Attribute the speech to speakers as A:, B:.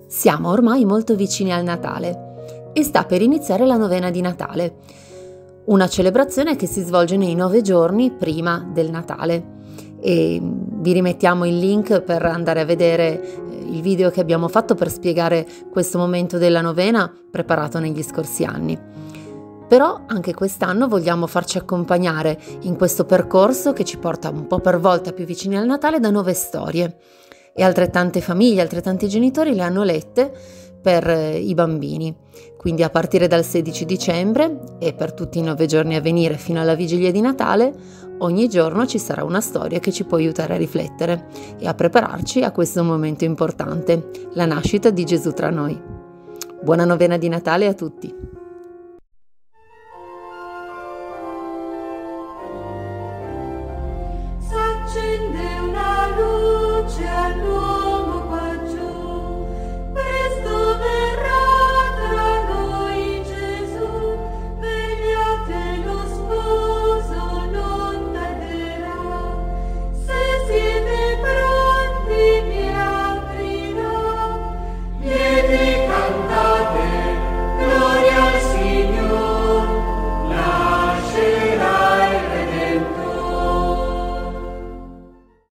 A: Siamo ormai molto vicini al Natale e sta per iniziare la novena di Natale, una celebrazione che si svolge nei 9 giorni prima del Natale. E vi rimettiamo il link per andare a vedere il video che abbiamo fatto per spiegare questo momento della novena preparato negli scorsi anni. Però anche quest'anno vogliamo farci accompagnare in questo percorso che ci porta un po' per volta più vicini al Natale da 9 storie. E altrettante famiglie, altrettanti genitori le hanno lette per i bambini. Quindi a partire dal 16 dicembre e per tutti i 9 giorni a venire fino alla vigilia di Natale, ogni giorno ci sarà una storia che ci può aiutare a riflettere e a prepararci a questo momento importante, la nascita di Gesù tra noi. Buona novena di Natale a tutti!
B: S'accende